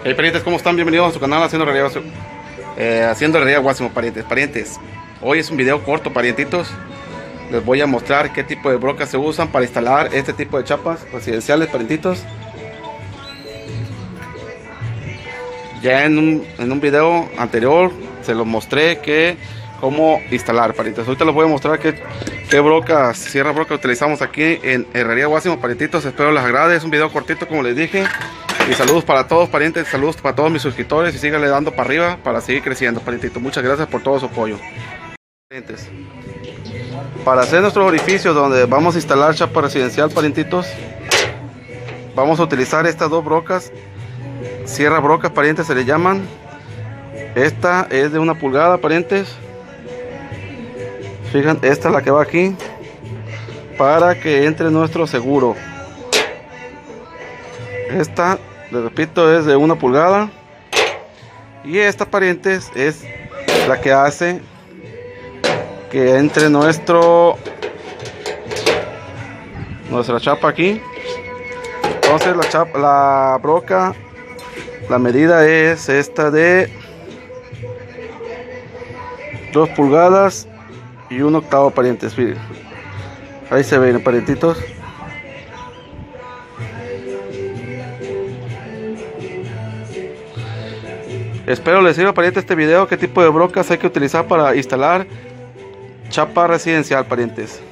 Hey parientes, ¿cómo están? Bienvenidos a su canal Haciendo Realidad Guásimo, parientes. Hoy es un video corto, parientitos. Les voy a mostrar qué tipo de brocas se usan para instalar este tipo de chapas residenciales, parientitos. Ya en un video anterior se los mostré cómo instalar, parientes. Ahorita les voy a mostrar qué brocas, sierra broca utilizamos aquí en Herrería Guásimo, parientitos. Espero les agrade. Es un video cortito, como les dije. Y saludos para todos, parientes, saludos para todos mis suscriptores y síganle dando para arriba para seguir creciendo, parientitos. Muchas gracias por todo su apoyo. Parientes, para hacer nuestros orificios donde vamos a instalar chapa residencial, parientitos, vamos a utilizar estas dos brocas, sierra brocas, parientes, se le llaman. Esta es de 1 pulgada, parientes. Fíjense, esta es la que va aquí para que entre nuestro seguro. Esta, les repito, es de 1 pulgada. Y esta, parientes, es la que hace que entre nuestra chapa aquí. Entonces la broca, la medida es esta de 2 pulgadas y 1/8, parientes. Miren, ahí se ven, parientitos. Espero les sirva, parientes, este video, qué tipo de brocas hay que utilizar para instalar chapa residencial, parientes.